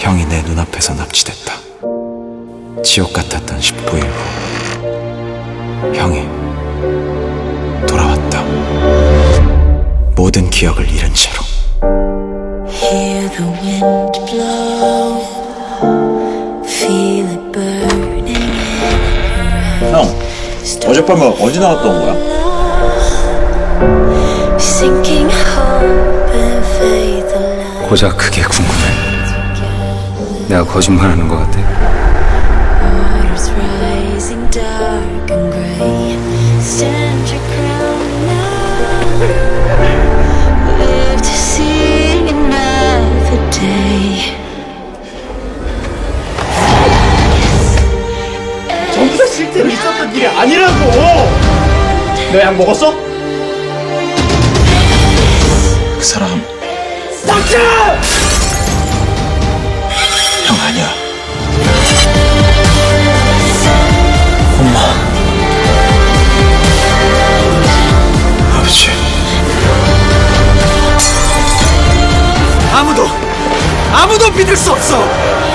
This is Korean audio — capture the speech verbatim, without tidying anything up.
형이 내 눈앞에서 납치됐다. 지옥 같았던 십구 일 후 형이 돌아왔다. 모든 기억을 잃은 채로. Hear the wind blow, feel it burning in 형, 어젯밤에 어디 나갔다 온 거야? sinking hope and faith alive. 고작 그게 궁금해. 내가 거짓말하는 것 같아? Waters rising dark and gray. Stand your ground now. Live to see another day. 전부 다 실제로 있었던 일이 아니라고! 너 약 먹었어? 그 사람 닥쳐! 형 아니야. 엄마, 아버지. 아무도 아무도 믿을 수 없어.